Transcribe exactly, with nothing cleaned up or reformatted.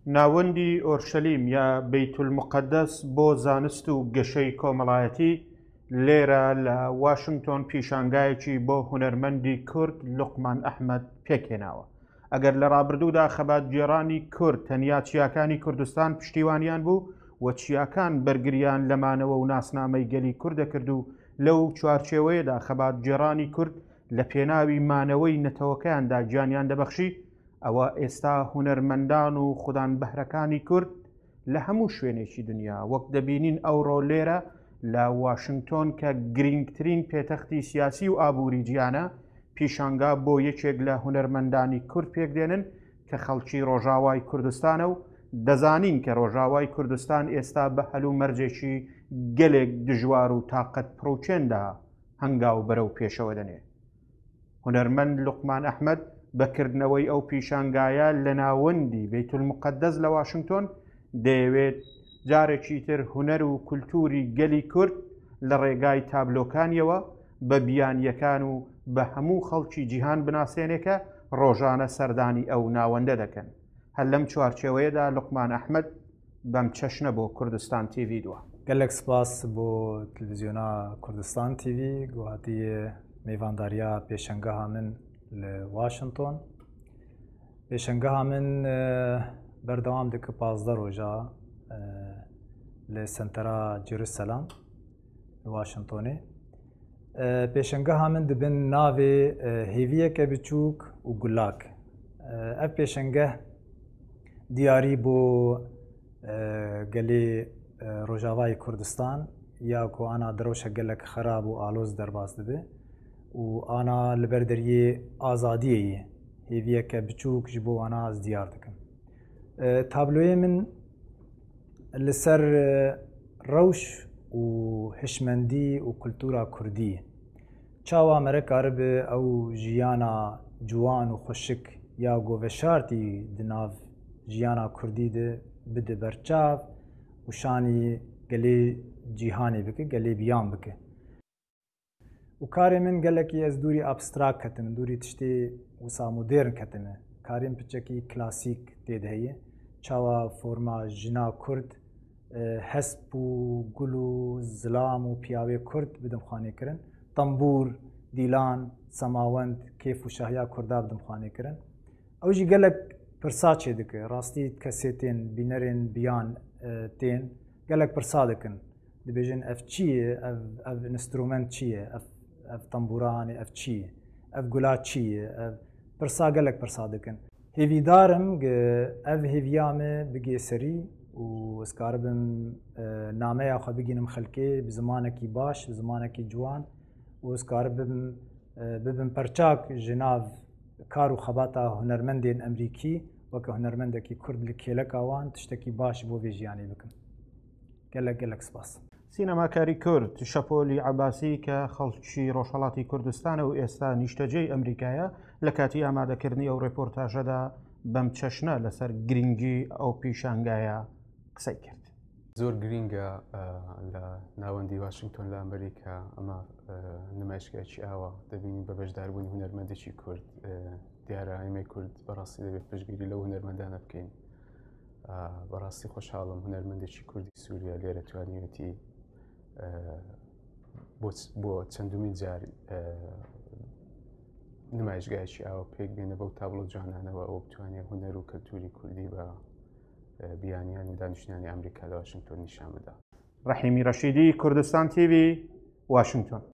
ناوەندی ئۆرشەلیم یا بەیت المقەدەس بۆ زانست و گەشەی کۆمەڵایەتی لێرە لە واشنگتۆن پیشانگایەکی بۆ هونەرمەندی کورد لوقمان ئەحمەد پێکهێناوە. ئەگەر لە ڕابردوودا خەباتگێڕانی کورد تەنیا چیاکانی کوردستان پشتیوانیان بوو و چیاکان بەرگریان لەمانەوە و ناسنامەی گەلی کورد دەکرد و لەو چوارچێوەیەدا خەباتگێڕانی کورد لە پێناوی مانەوەی نەتەوەکەیاندا گیانیان دەبەخشی، ئەوە ئێستا هونەرمەندان و خودان بەهرەکانی کورد لە هەموو شوێنێکی دنیا وەک دەبینین ئەوڕۆ لێرە لە واشنگتۆن کە گرنگترین پێتەختی سیاسی و ئابووری گیانە پیشانگا بۆ یەکێک لە هونەرمەندانی کورد پێکدێنن کە خەڵکی ڕۆژاوای کوردستانە و دەزانین کە ڕۆژاوای کوردستان ئێستا بە هەلوو مەرجێکی گەلێک دژوار و تاقەت پڕوچێندا هەنگاو بەرەو پێشەوە دەنێ. هونەرمەند لوقمان ئەحمەد بەکردنەوەی ئەو پیشانگایە لە ناوەندی بەیت المقەدەس لە واشنگتۆن دەیەوێت جارێکی تر هونەر و کولتوری گەلی کورد لە ڕێگای تابلۆکانیەوە بە بیانیەکان و بە هەموو خەڵکی جیهان بناسێنێکە ڕۆژانە سەردانی ئەو ناوەندە دەکەن. هەر لەم چوارچێوەیەدا لوقمان ئەحمەد بەم چەشنە بۆ کوردستان تیڤی دووە. گەلێک سپاس بۆ تەلەڤیزیۆنا کوردستان تیڤی گوهاتیە میوانداریە پێشەنگەها من لە واشنگتۆن. پێشەنگەها من بەردەوام دەکە پازدە ڕۆژە لە سنتەرا جێروسەلام لە واشنگتۆنێ. پێشەنگەها من دەبن ناوێ هێڤیەکە بچووک و گولاک. ئەف پێشەنگە دیاری بۆ گەلێ ڕۆژاوای کوردستان یا کۆ ئانا دەرەوشە گەلێک خەراب و ئالۆز دەرباز دەبێ و ئانا لەبەر دەریێ ئازادیەیە هێڤیەکە بچووک ji بۆ ئانا ئەس دیار دەکەم. تابلۆیە من لەسەر ڕەوش و هشمەندی و کولتورا کوردی چاوا مەرە کاربێ ئەو ژیانە جوان و خوشک یا گۆڤەشارتی دناو ژیانە کوردی بدە بەرچاو و شانی گەلێ جیهانێ بکە گەلێ بیان بکە. و کارێ من گەلێکی ئەس دووری ئابستراک کەتم دووری تشتێ وسا مۆدێرن کەتمە کارێم پچەکی کلاسیک تێدهەیە چاوا فۆرما ژنا کورد هەسپ و گول و زلام و پیاوێ کورد بدەمخوانێکردن تەمبور دیلان سەماوەند کێف و شاهیا کووردا بدەمخوانێکردن. ئەو ژی گەلێک پرسا چێ دەکە ڕاستی کەسێ تێن بینەرێن بیان تێن گەلێک پرسا دەکەن دەبێژن ئەف چییە ئەف ئینسترومنت چییە ئەف تەمبورانێ ئەف چییە ئەف گولا چییە پرسا گەلێک پرسا دەکەن. هێڤیدارم ئەف هێڤیامە بگێ سەری و ئەسکار بم نامەیە خە بگینم خەلکێ بزمانێکی باش زمانێکی جوان و ئەسکار ببم پەرچاک ژناو کار و خەباتە هونەرمەندێن ئەمریکی وەکە هونەرمەندێکی کورد لە کێلەکاوان تشتێکی باش بۆ بێژیانی بکەم. گەلێک گەلێک سپاس. سینەماکاری کورد شەپۆلی عەباسی کە خەڵکی ڕۆژهەڵاتی کوردستانە و ئێستا نیشتەجێی ئەمریکایە لە کاتی ئامادەکردنی ئەو ڕێپۆرتاژەدا بەم چەشنە لەسەر گرنگی ئەو پیشانگایە قسەی کرد. زۆر گرینگە لە ناوەندی واشنگتۆن لە ئەمریکا ئەمە نمایشگایکی ئاوە دەبینی بە بەشداربوونی هونەرمەندێکی کورد دیارە ئەمەی کورد بەڕاستی دەبێت پشتگیری لەو هونەرمەندانە بکەین. بەڕاستی خۆشحاڵم هونەرمەندێکی کوردی سووریا لێرە توانیوێتی بۆ چەندومین جار نمایشگایکی ئاوە پێک بێنە بەو تابلۆ جوانانەوە ئەو بتوانێت هونەر و کەلتوری کوردی بە بیانیانی دانیشتنانی ئەمریکا لە واشنگتۆن نیشان بدا. ڕەحیمی ڕەشیدی، کوردستان تیڤی، واشنگتۆن.